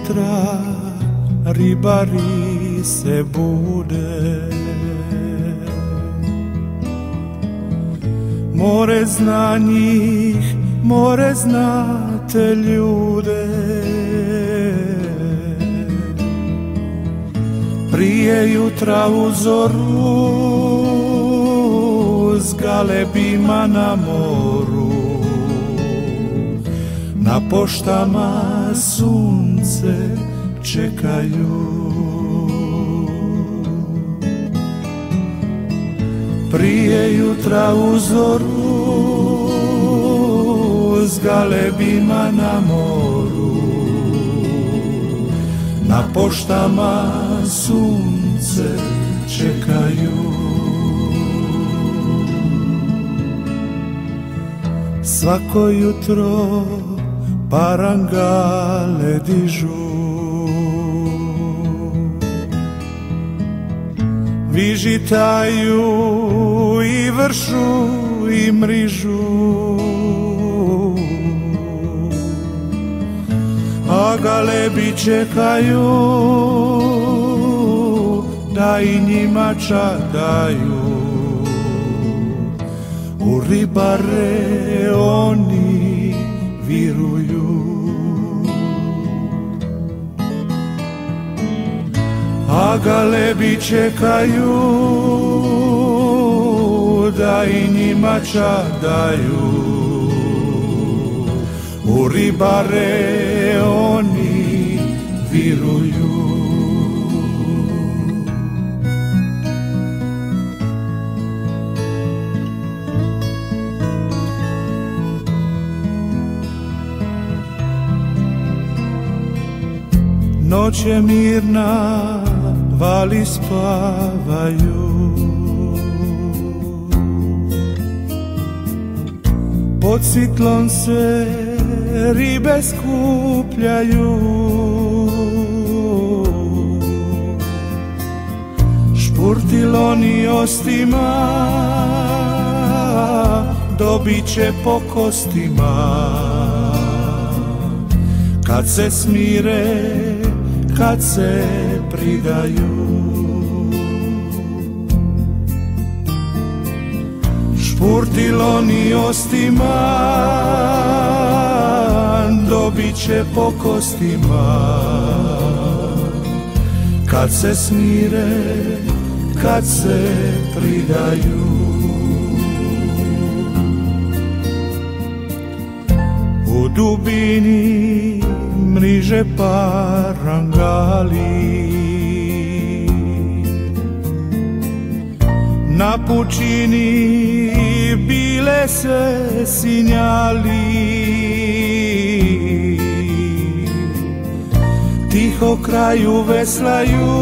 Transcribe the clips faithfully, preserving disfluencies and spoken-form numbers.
jutra ribari se bude. More zna njih, more zna te ljude. Prije jutra u zoru s galebima na moru, na poštama sunce čekaju. Prije jutra u zoru s galebima na moru, na poštama sunce čekaju. Svako jutro parangale dižu, vižitaju i vršu i mrižu, a galebi čekaju da i njima čadaju. U ribare oni viruju, a galebi čekaju da i njima čadaju. U ribare oni viruju. Noć je mirna, vali spavaju, pod sitlom se ribe skupljaju. Špurtiloni ostima dobit će po kostima, kad se smire, kad se pridaju. Špurtiloni ostima dobit će po kostima, kad se smire, kad se pridaju. U dubini mriže parangali, na pučini bile se sinjali. Tiho kraju veslaju,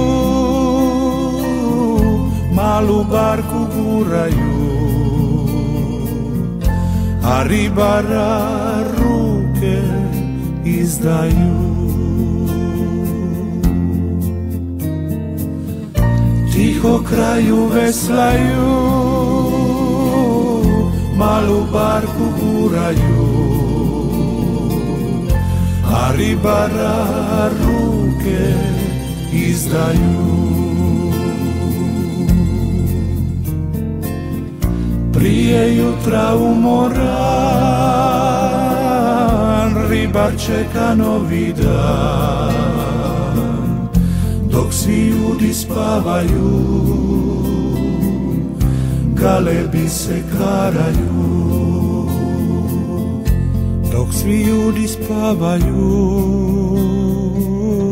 malu barku guraju, a ribara ruke izdaju. Tiho kraju veslaju, malu barku guraju, a ribara ruke izdaju. Prije jutra umoran, ribar čeka novi dan, dok svi ljudi spavaju, galebi se karaju. Dok svi ljudi spavaju,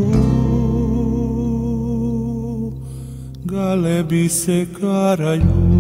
galebi se karaju.